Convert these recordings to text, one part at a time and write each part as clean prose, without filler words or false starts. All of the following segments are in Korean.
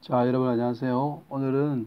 자, 여러분 안녕하세요. 오늘은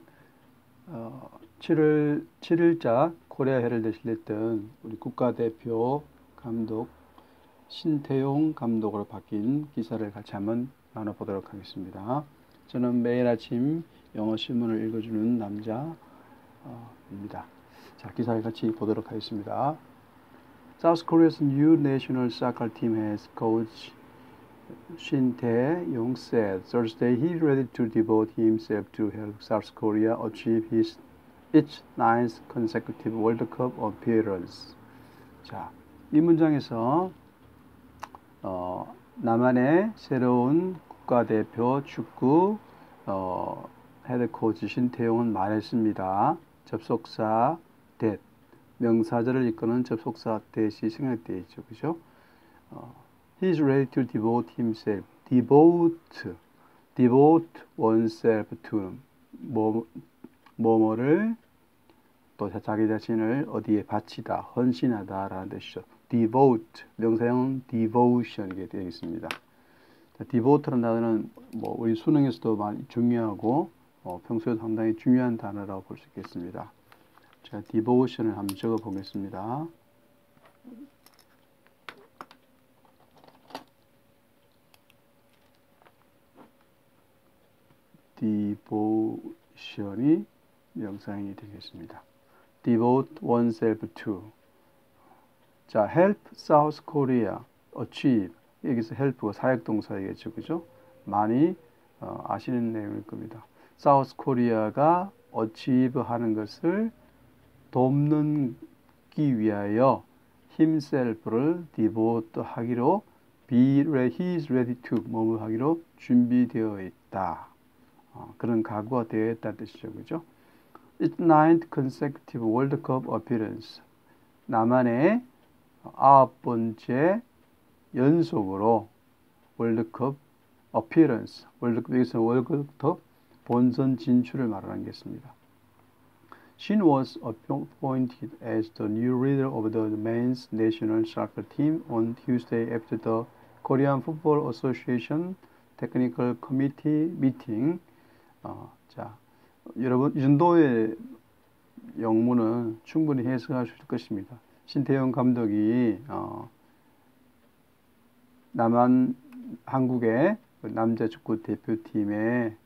7일자 코리아 헤럴드에 실렸던 우리 국가대표 감독 신태용 감독으로 바뀐 기사를 같이 한번 나눠보도록 하겠습니다. 저는 매일 아침 영어 신문을 읽어주는 남자입니다. 자, 기사를 같이 보도록 하겠습니다. South Korea's new national soccer team has coach Shin Tae-yong said Thursday he is ready to devote himself to help South Korea achieve its ninth consecutive World Cup appearance. 자, 이 문장에서 남한의 새로운 국가대표 축구 헤드코치 신태용은 말했습니다. 접속사 that 명사절을 이끄는 접속사 that이 생략되어 있죠, 그죠? He is ready to devote himself. devote oneself to 뭐뭐를 또 자기 자신을 어디에 바치다, 헌신하다라는 뜻이죠. devote 명사형 devotion이게 되어 있습니다. devote라는 단어는 뭐 우리 수능에서도 많이 중요하고 평소에도 상당히 중요한 단어라고 볼 수 있겠습니다. 제가 devotion을 한번 적어 보겠습니다. devotion이 명사형이 되겠습니다. devote oneself to. 자, help South Korea achieve. 여기서 help가 사역동사이겠죠, 그죠? 많이 아시는 내용일 겁니다. South Korea가 achieve 하는 것을 돕기 위하여 himself를 devote 하기로 he is ready to 뭐뭐 하기로 준비되어 있다. 그런 각오가 되어 있다는 뜻이죠, 그죠? Its ninth consecutive World Cup appearance. 남한의 9번째 연속으로 월드컵 appearance, 월드컵에서 월드컵 본선 진출을 말하는 것입니다. Shin was appointed as the new leader of the men's national soccer team on Tuesday after the Korean Football Association Technical Committee meeting. 자, 여러분 이 정도의 영문은 충분히 해석할 수 있을 것입니다. 신태용 감독이 남한 한국의 남자 축구 대표팀의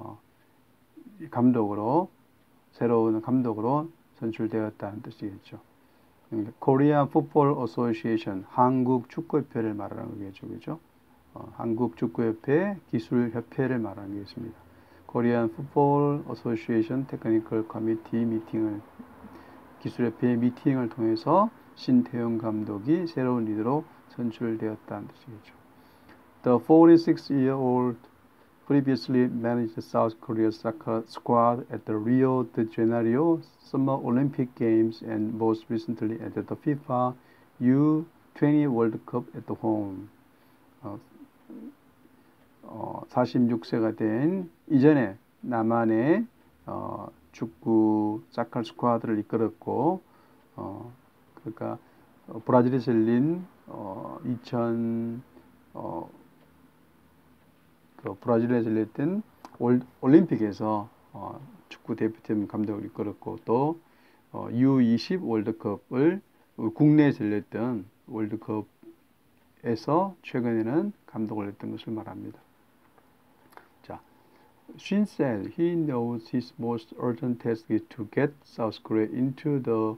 감독으로 새로운 감독으로 선출되었다는 뜻이겠죠. Korean Football Association 한국 축구협회를 말하는 거겠죠, 그죠? 한국 축구협회 기술협회를 말하는 것입니다. Korean Football Association Technical Committee 미팅을 기술협회 미팅을 통해서 신태용 감독이 새로운 리더로 선출되었다는 뜻이겠죠. The 46-year-old previously managed South Korea's soccer squad at the Rio de Janeiro Summer Olympic Games and most recently at the FIFA U20 World Cup at home. 46세가 된 이전에 남한의 축구 사카 스쿼드를 이끌었고 그러니까 브라질에서 열린 브라질에서 열렸던 올림픽에서 축구 대표팀 감독을 이끌었고 또 U20 월드컵을 국내에서 열렸던 월드컵에서 최근에는 감독을 했던 것을 말합니다. Shin said he knows his most urgent task is to get South Korea into the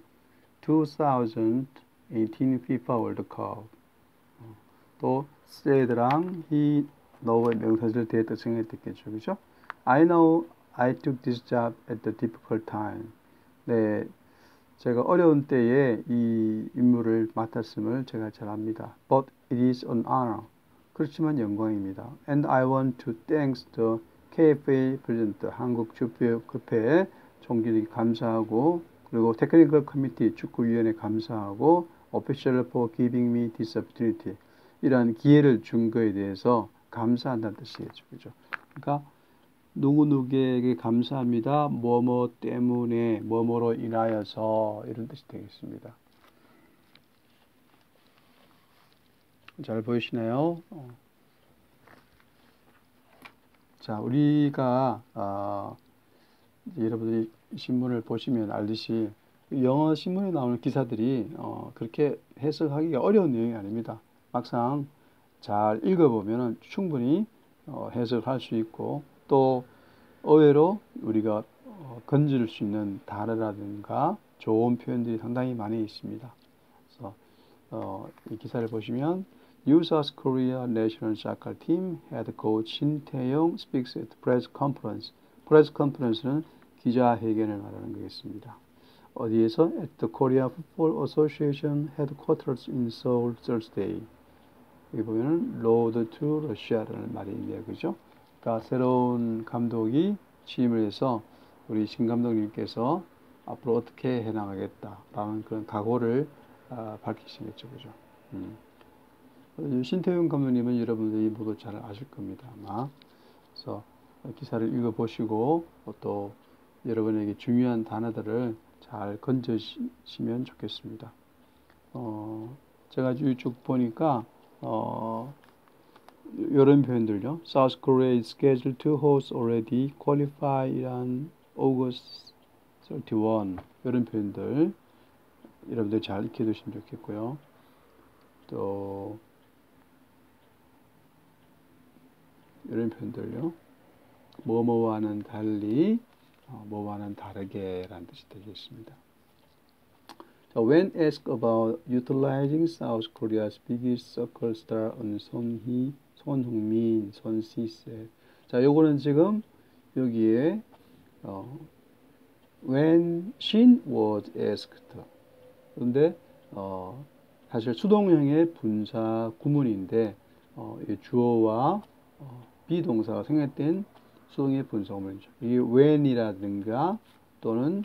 2018 FIFA World Cup. 또 said랑 he know의 명사절 뒤에 또 생략됐겠죠, 그죠? I know I took this job at the difficult time. 네, 제가 어려운 때에 이 임무를 맡았음을 제가 잘 압니다. But it is an honor. 그렇지만 영광입니다. And I want to thank the KFA 프레지던트 한국축구협회에 총기를 감사하고 그리고 테크니컬 커미티 축구위원회 감사하고 official for giving me this opportunity 이러한 기회를 준 거에 대해서 감사한다는 뜻이겠죠, 그죠? 그러니까 누구누구에게 감사합니다. 뭐뭐 때문에 뭐뭐로 인하여서 이런 뜻이 되겠습니다. 잘 보이시나요? 자, 우리가 여러분들이 신문을 보시면 알듯이 영어 신문에 나오는 기사들이 그렇게 해석하기가 어려운 내용이 아닙니다. 막상 잘 읽어보면 충분히 해석할 수 있고 또 의외로 우리가 건질 수 있는 단어라든가 좋은 표현들이 상당히 많이 있습니다. 그래서 이 기사를 보시면 New South Korea National Soccer Team Head Coach Shin Tae-yong speaks at press conference. press conference는 기자회견을 말하는 거겠습니다. 어디에서? At the Korea Football Association headquarters in Seoul Thursday. 여기 보면은 Road to Russia라는 말이 있네요, 그죠? 그러니까 새로운 감독이 취임을 해서 우리 신 감독님께서 앞으로 어떻게 해나가겠다라는 그런 각오를 밝히시겠죠, 그죠? 신태용 감독님은 여러분들이 모두 잘 아실 겁니다, 아마. 그래서 기사를 읽어보시고 또 여러분에게 중요한 단어들을 잘 건져시면 좋겠습니다. 제가 쭉 보니까 이런 표현들요. South Korea is scheduled to host already qualify Iran August 31. 이런 표현들 여러분들 잘 익혀두시면 좋겠고요. 또 이런 표현들요. 뭐뭐와는 달리, 뭐와는 다르게라는 뜻이 되겠습니다. So when asked about utilizing South Korea's biggest soccer star on 손흥민, 손시세. 자, 요거는 지금 여기에 when Shin was asked. 그런데 사실 수동형의 분사 구문인데 이 주어와 비동사가 생략된 수동의 분사 구문이죠. 이 when이라든가 또는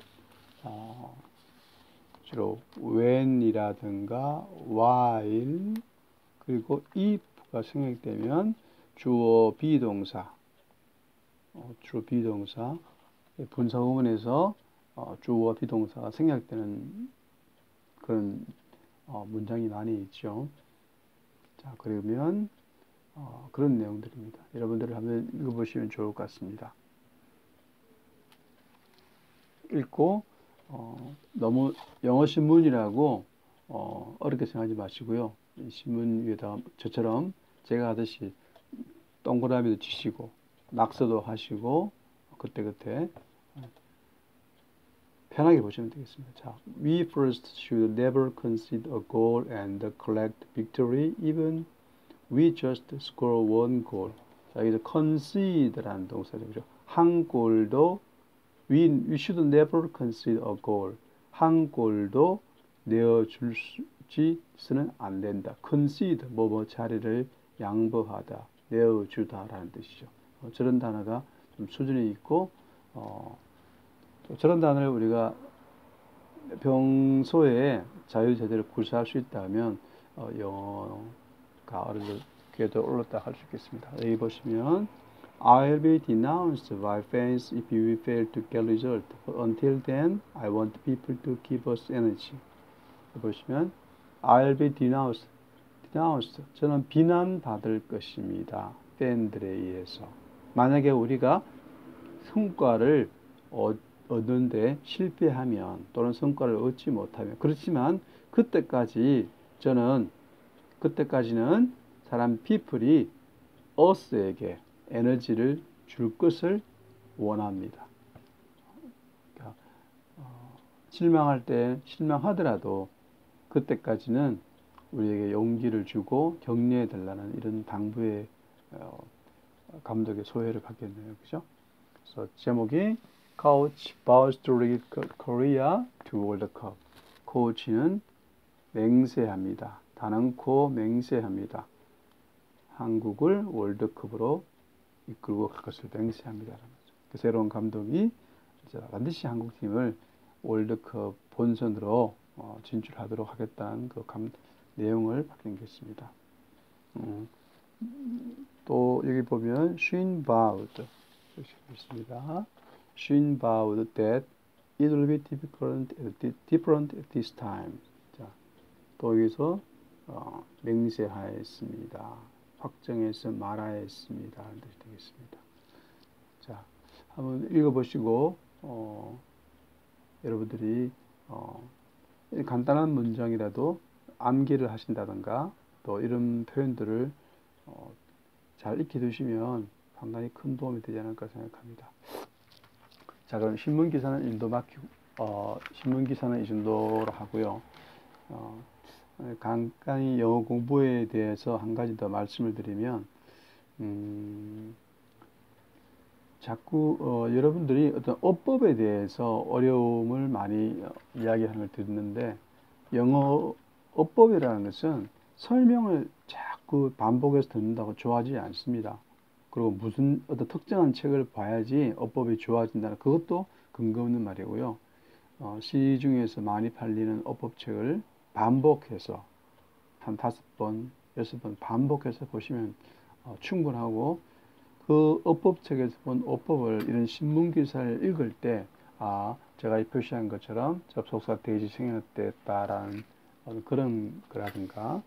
주로 when이라든가 while 그리고 if가 생략되면 주어 비동사 주로 비동사 분사 구문에서 주어와 비동사가 생략되는 그런 문장이 많이 있죠. 자, 그러면 그런 내용들입니다. 여러분들 한번 읽어보시면 좋을 것 같습니다. 읽고 너무 영어 신문이라고 어렵게 생각하지 마시고요. 이 신문 위에다 저처럼 제가 하듯이 동그라미도 치시고 낙서도 하시고 그때그때 편하게 보시면 되겠습니다. 자, we first should never concede a goal and collect victory even we just score one goal. 자, 여기서 concede라는 동사죠. 그죠? 한 골도 we should never concede a goal. 한 골도 내어주지는 안 된다. concede, 뭐뭐 자리를 양보하다, 내어주다라는 뜻이죠. 저런 단어가 좀 수준이 있고 저런 단어를 우리가 평소에 자유제대로 구사할 수 있다면 영어가 어렵게도 올랐다 할 수 있겠습니다. 여기 보시면 I'll be denounced by fans if we fail to get result. But until then, I want people to give us energy. 보시면 I'll be denounced. 저는 비난받을 것입니다. 팬들에 의해서. 만약에 우리가 성과를 얻는데 실패하면 또는 성과를 얻지 못하면 그렇지만 그때까지는 사람 people이 us에게 에너지를 줄 것을 원합니다. 그러니까, 실망할 때 실망하더라도 그때까지는 우리에게 용기를 주고 격려해 달라는 이런 당부의 감독의 소회를 갖겠네요. 그죠? 그래서 제목이 Coach vows to lead Korea to World Cup. 코치는 맹세합니다. 단언코 맹세합니다. 한국을 월드컵으로 이끌고 갈 것을 맹세합니다. 그 새로운 감독이 반드시 한국팀을 월드컵 본선으로 진출하도록 하겠다는 그 내용을 밝히겠습니다. 또 여기 보면 Shin vowed 있습니다. Shin vowed that it will be different at this time. 자, 또 여기서 맹세하였습니다. 확정해서 말하였습니다. 하는 뜻이 되겠습니다. 자, 한번 읽어보시고 여러분들이 간단한 문장이라도 암기를 하신다던가 또 이런 표현들을 잘 익혀두시면 상당히 큰 도움이 되지 않을까 생각합니다. 자, 그럼 신문기사는 신문기사는 이 정도로 하고요. 간단히 영어 공부에 대해서 한 가지 더 말씀을 드리면, 자꾸 여러분들이 어떤 어법에 대해서 어려움을 많이 이야기하는 걸 듣는데, 영어 어법이라는 것은 설명을 자꾸 반복해서 듣는다고 좋아하지 않습니다. 그리고 무슨 어떤 특정한 책을 봐야지 어법이 좋아진다는 그것도 근거 없는 말이고요. 시중에서 많이 팔리는 어법책을 반복해서 한 5번, 6번 반복해서 보시면 충분하고, 그 어법책에서 본 어법을 이런 신문기사를 읽을 때, 제가 표시한 것처럼 접속사 대지 생략됐다라는 그런 거라든가,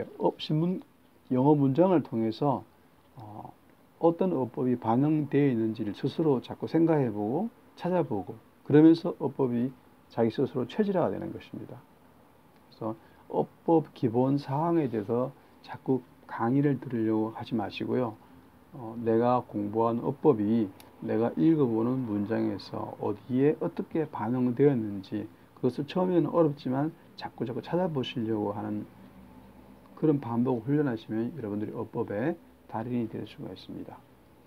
영어 문장을 통해서 어떤 어법이 반영되어 있는지를 스스로 자꾸 생각해보고 찾아보고, 그러면서 어법이 자기 스스로 체질화가 되는 것입니다. 그래서 어법 기본 사항에 대해서 자꾸 강의를 들으려고 하지 마시고요. 내가 공부한 어법이 내가 읽어보는 문장에서 어디에 어떻게 반영되었는지, 그것을 처음에는 어렵지만 자꾸 찾아보시려고 하는 그런 반복을 훈련하시면 여러분들이 어법의 달인이 될 수가 있습니다.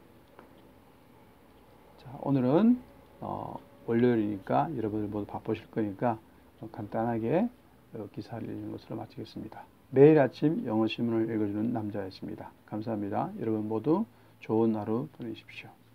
자, 오늘은 월요일이니까 여러분들 모두 바쁘실 거니까 간단하게 기사를 읽는 것으로 마치겠습니다. 매일 아침 영어 신문을 읽어주는 남자였습니다. 감사합니다. 여러분 모두 좋은 하루 보내십시오.